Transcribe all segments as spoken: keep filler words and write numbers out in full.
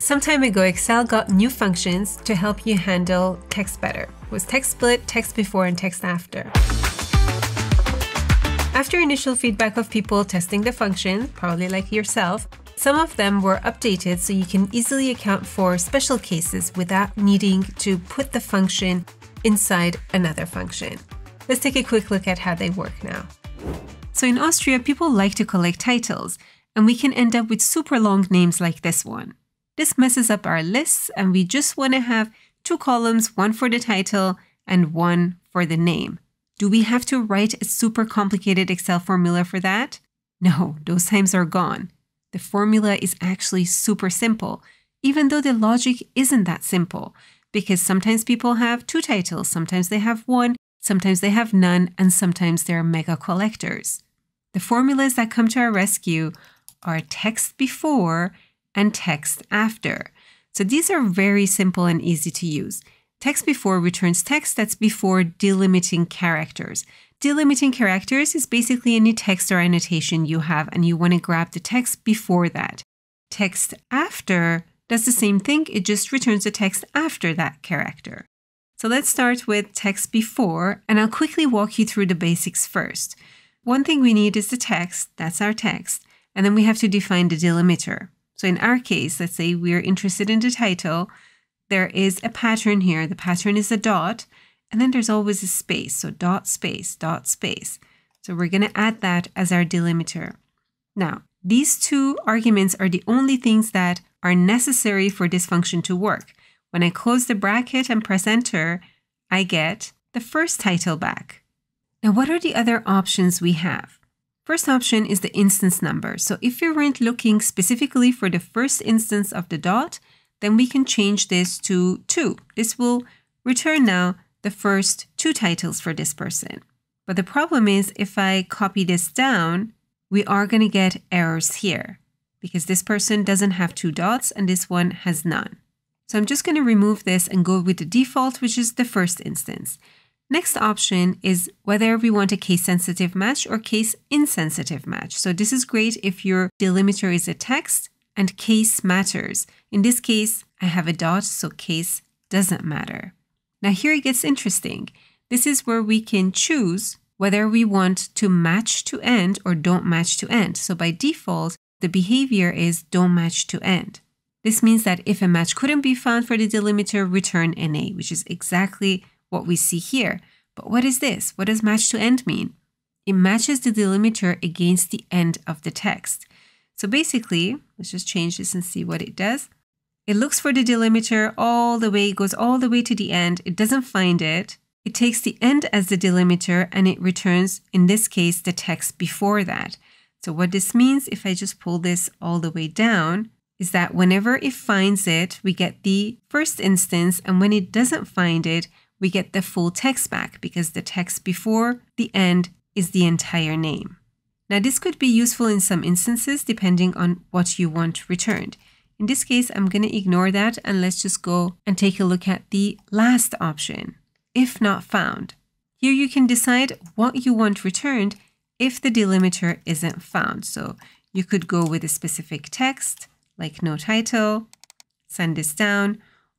Some time ago, Excel got new functions to help you handle text better. It was text split, text before, and text after. After initial feedback of people testing the function, probably like yourself, some of them were updated so you can easily account for special cases without needing to put the function inside another function. Let's take a quick look at how they work now. So in Austria, people like to collect titles, and we can end up with super long names like this one. This messes up our lists, and we just want to have two columns, one for the title and one for the name. Do we have to write a super complicated Excel formula for that? No, those times are gone. The formula is actually super simple, even though the logic isn't that simple, because sometimes people have two titles, sometimes they have one, sometimes they have none, and sometimes they're mega collectors. The formulas that come to our rescue are text before and text after. So these are very simple and easy to use. Text before returns text that's before delimiting characters. Delimiting characters is basically any text or annotation you have and you want to grab the text before that. Text after does the same thing, it just returns the text after that character. So let's start with text before, and I'll quickly walk you through the basics first. One thing we need is the text, that's our text, and then we have to define the delimiter. So in our case, let's say we're interested in the title, there is a pattern here. The pattern is a dot, and then there's always a space. So dot space, dot space. So we're going to add that as our delimiter. Now, these two arguments are the only things that are necessary for this function to work. When I close the bracket and press enter, I get the first title back. Now, what are the other options we have? First option is the instance number. So if you weren't looking specifically for the first instance of the dot, then we can change this to two. This will return now the first two titles for this person. But the problem is if I copy this down, we are going to get errors here because this person doesn't have two dots and this one has none. So I'm just going to remove this and go with the default, which is the first instance. Next option is whether we want a case-sensitive match or case-insensitive match. So this is great if your delimiter is a text and case matters. In this case, I have a dot, so case doesn't matter. Now here it gets interesting. This is where we can choose whether we want to match to end or don't match to end. So by default, the behavior is don't match to end. This means that if a match couldn't be found for the delimiter, return N A, which is exactly what we see here. But what is this? What does match to end mean? It matches the delimiter against the end of the text. So basically, let's just change this and see what it does. It looks for the delimiter all the way, it goes all the way to the end. It doesn't find it. It takes the end as the delimiter and it returns, in this case, the text before that. So what this means, if I just pull this all the way down, is that whenever it finds it, we get the first instance, and when it doesn't find it, we get the full text back because the text before the end is the entire name. Now, this could be useful in some instances depending on what you want returned. In this case, I'm going to ignore that and let's just go and take a look at the last option, if not found. Here you can decide what you want returned if the delimiter isn't found. So you could go with a specific text like no title, send this down,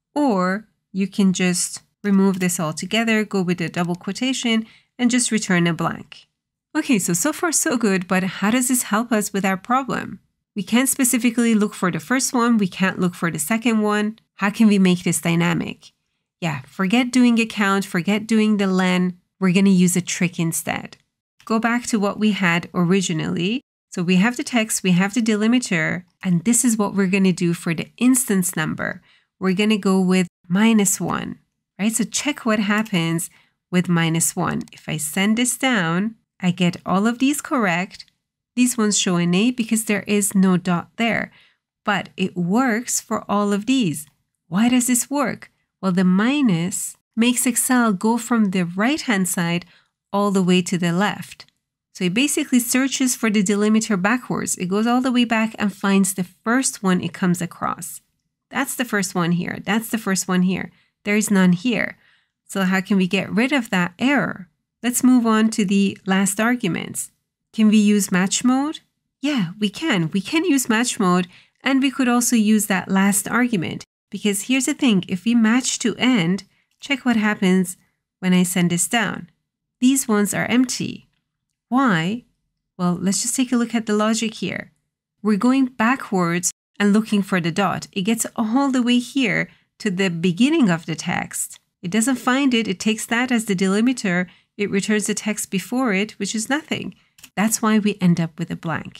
or you can just remove this altogether, go with a double quotation, and just return a blank. Okay, so so far so good, but how does this help us with our problem? We can't specifically look for the first one, we can't look for the second one. How can we make this dynamic? Yeah, forget doing a count, forget doing the len, we're going to use a trick instead. Go back to what we had originally. So we have the text, we have the delimiter, and this is what we're going to do for the instance number. We're going to go with minus one. Right, so check what happens with minus one. If I send this down, I get all of these correct. These ones show an A because there is no dot there, but it works for all of these. Why does this work? Well, the minus makes Excel go from the right-hand side all the way to the left. So it basically searches for the delimiter backwards. It goes all the way back and finds the first one it comes across. That's the first one here. That's the first one here. There is none here. So how can we get rid of that error? Let's move on to the last arguments. Can we use match mode? Yeah, we can. We can use match mode And we could also use that last argument, because here's the thing, if we match to end, check what happens when I send this down. These ones are empty. Why? Well, let's just take a look at the logic here. We're going backwards and looking for the dot. It gets all the way here to the beginning of the text. It doesn't find it. It takes that as the delimiter. It returns the text before it, which is nothing. That's why we end up with a blank.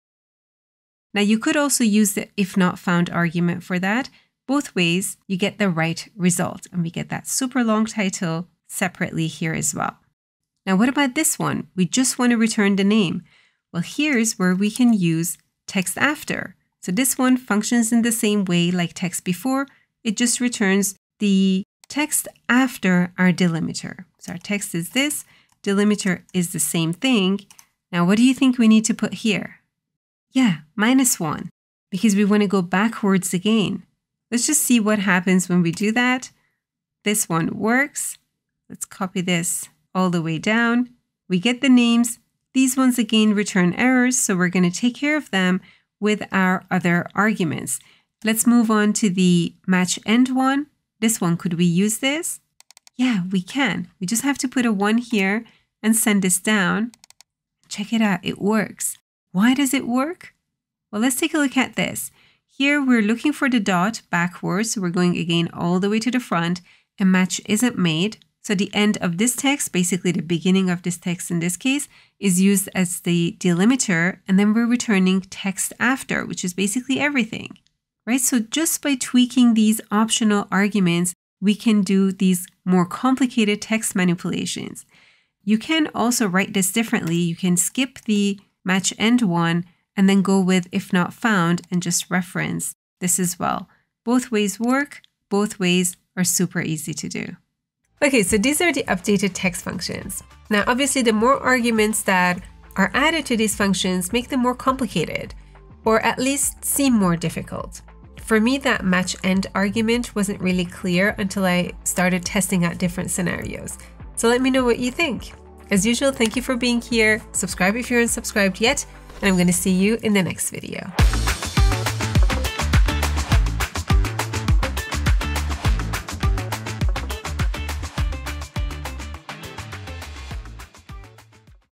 Now, you could also use the if not found argument for that. Both ways, you get the right result. And we get that super long title separately here as well. Now, what about this one? We just want to return the name. Well, here's where we can use TEXTAFTER. So this one functions in the same way like text before. It just returns the text after our delimiter. So our text is this, delimiter is the same thing. Now, what do you think we need to put here? Yeah, minus one, because we want to go backwards again. Let's just see what happens when we do that. This one works. Let's copy this all the way down. We get the names. These ones again return errors, so we're going to take care of them with our other arguments. Let's move on to the match end one. This one, could we use this? Yeah, we can. We just have to put a one here and send this down. Check it out, it works. Why does it work? Well, let's take a look at this. Here we're looking for the dot backwards, so we're going again all the way to the front, and match isn't made. So the end of this text, basically the beginning of this text in this case, is used as the delimiter, and then we're returning text after, which is basically everything, right? So just by tweaking these optional arguments, we can do these more complicated text manipulations. You can also write this differently. You can skip the match end one and then go with if not found and just reference this as well. Both ways work. Both ways are super easy to do. Okay, so these are the updated text functions. Now, obviously, the more arguments that are added to these functions make them more complicated, or at least seem more difficult. For me, that match end argument wasn't really clear until I started testing out different scenarios. So let me know what you think. As usual, thank you for being here. Subscribe if you're unsubscribed yet, and I'm going to see you in the next video.